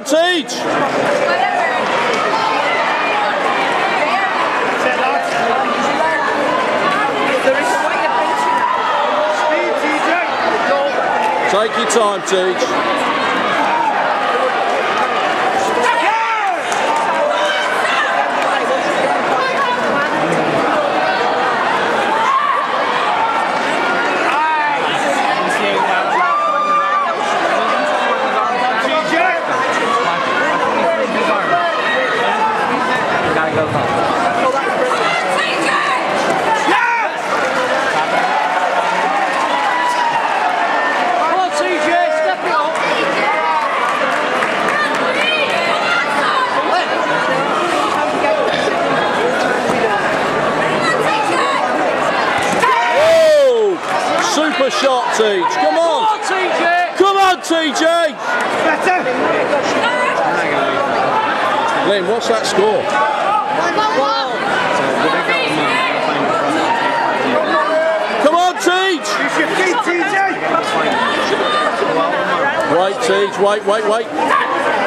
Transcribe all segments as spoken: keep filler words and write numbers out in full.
Tej! Take your time, Tej. Super shot, Tej. Come on. Come on, Tejay. Better. Lynn, what's that score? Come on, Tej. Use your feet, Tejay. Wait, Tej. Wait, wait, wait.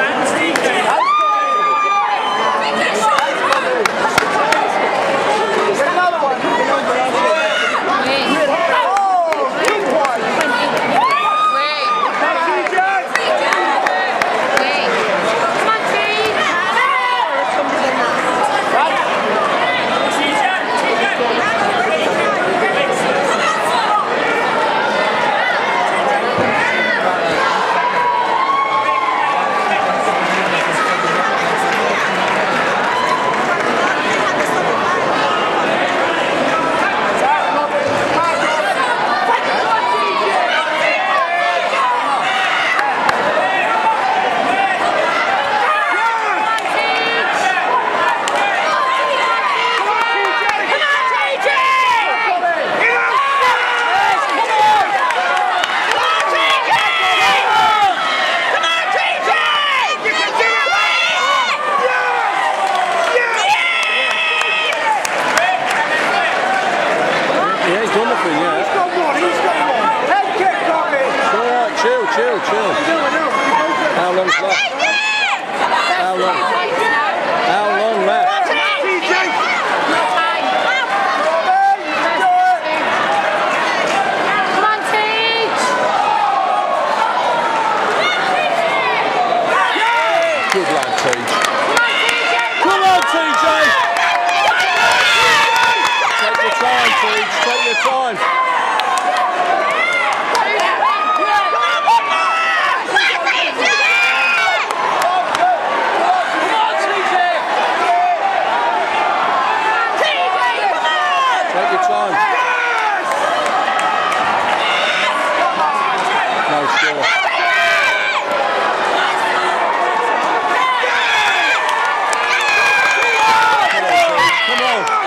Chill, chill. How long's left? How long? How long left? Come on, Tej! Good lad, Tej. Come on, Tejay! Take your time, Tej. Take your time. Take your time. No score. Come on, Tej. Come on.